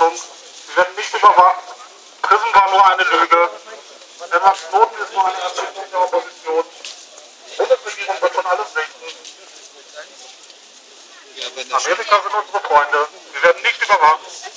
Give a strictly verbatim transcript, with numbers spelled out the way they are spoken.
Ordnung. Wir werden nicht überwacht. PRISM war nur eine Lüge. Edward Snowden ist nur eine Erfindung der Opposition. Die Bundesregierung wird schon alles richten. Amerika sind unsere Freunde. Wir werden nicht überwacht.